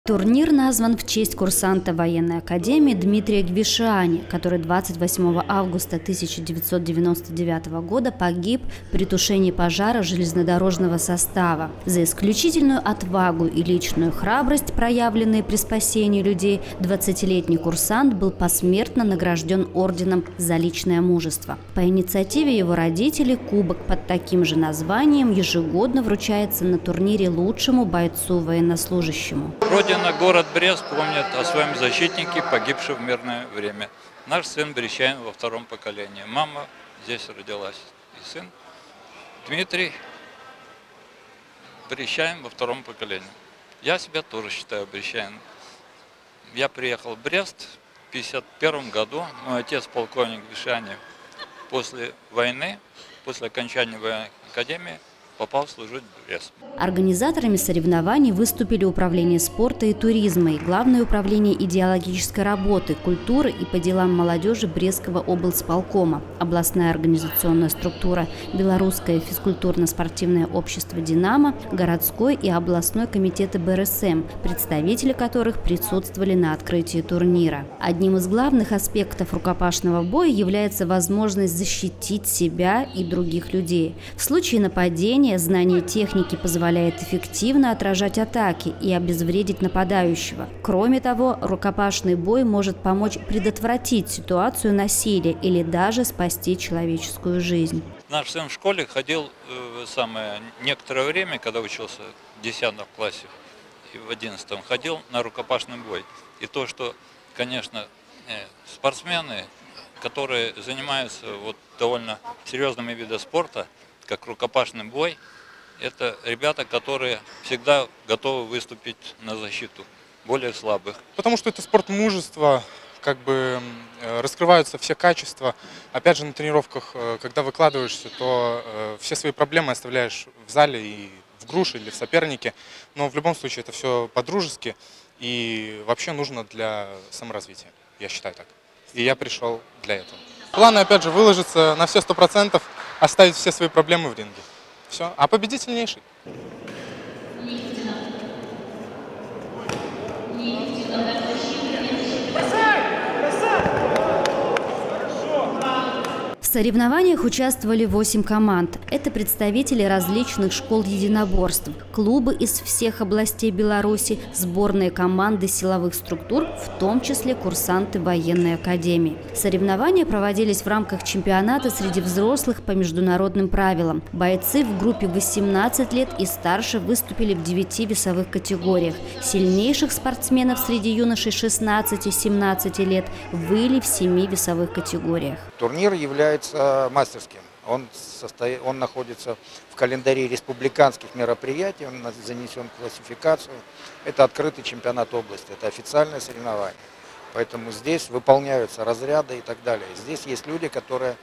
Турнир назван в честь курсанта военной академии Дмитрия Гвишиани, который 28 августа 1999 года погиб при тушении пожара железнодорожного состава. За исключительную отвагу и личную храбрость, проявленные при спасении людей, 20-летний курсант был посмертно награжден орденом за личное мужество. По инициативе его родителей кубок под таким же названием ежегодно вручается на турнире лучшему бойцу-военнослужащему. Родина, город Брест, помнит о своем защитнике, погибшем в мирное время. Наш сын Брещанин во втором поколении. Мама здесь родилась. И сын Дмитрий Брещанин во втором поколении. Я себя тоже считаю брещанином. Я приехал в Брест в 1951 году. Мой отец, полковник Гвишиани, после войны, после окончания военной академии, попал служить в Брест. Организаторами соревнований выступили Управление спорта и туризма и Главное управление идеологической работы, культуры и по делам молодежи Брестского облсполкома, областная организационная структура, Белорусское физкультурно-спортивное общество «Динамо», городской и областной комитеты БРСМ, представители которых присутствовали на открытии турнира. Одним из главных аспектов рукопашного боя является возможность защитить себя и других людей. В случае нападения знание техники позволяет эффективно отражать атаки и обезвредить нападающего. Кроме того, рукопашный бой может помочь предотвратить ситуацию насилия или даже спасти человеческую жизнь. Наш сын в школе ходил некоторое время, когда учился в 10 классе и в 11 ходил на рукопашный бой. И то, что, конечно, спортсмены, которые занимаются довольно серьезными видами спорта, как рукопашный бой, это ребята, которые всегда готовы выступить на защиту более слабых. Потому что это спорт мужества, раскрываются все качества. Опять же, на тренировках, когда выкладываешься, то все свои проблемы оставляешь в зале и в груше или в сопернике. Но в любом случае это все по-дружески и вообще нужно для саморазвития. Я считаю так. И я пришел для этого. Планы, опять же, выложиться на все 100%, оставить все свои проблемы в ринге. Все. А победить сильнейший. В соревнованиях участвовали 8 команд. Это представители различных школ единоборств, клубы из всех областей Беларуси, сборные команды силовых структур, в том числе курсанты военной академии. Соревнования проводились в рамках чемпионата среди взрослых по международным правилам. Бойцы в группе 18 лет и старше выступили в 9 весовых категориях. Сильнейших спортсменов среди юношей 16-17 лет выявили в 7 весовых категориях. Турнир является мастерским. Он находится в календаре республиканских мероприятий, он занесен в классификацию. Это открытый чемпионат области, это официальное соревнование. Поэтому здесь выполняются разряды и так далее. Здесь есть люди, которые,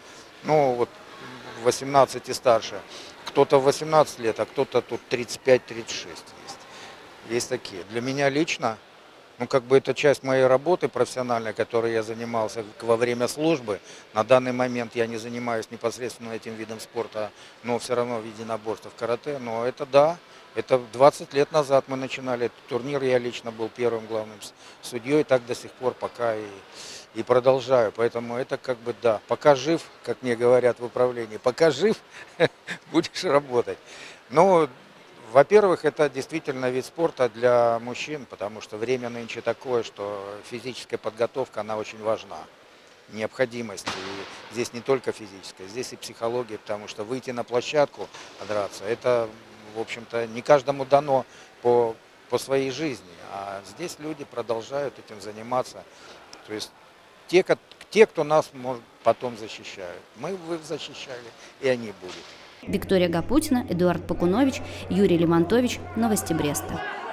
18 и старше. Кто-то в 18 лет, а кто-то тут 35-36 есть. Есть такие. Для меня лично, это часть моей работы профессиональной, которой я занимался во время службы. На данный момент я не занимаюсь непосредственно этим видом спорта, но все равно в единоборстве, в карате. Но это это 20 лет назад мы начинали этот турнир, я лично был первым главным судьей, так до сих пор пока и продолжаю. Поэтому это пока жив, как мне говорят в управлении, пока жив, будешь работать. Во-первых, это действительно вид спорта для мужчин, потому что время нынче такое, что физическая подготовка, она очень важна. Необходимость. И здесь не только физическая, здесь и психология, потому что выйти на площадку, драться, это, в общем-то, не каждому дано по своей жизни. А здесь люди продолжают этим заниматься. То есть те, кто нас потом защищают. Мы их защищали, и они будут. Виктория Гапутина, Эдуард Покунович, Юрий Лемонтович. Новости Бреста.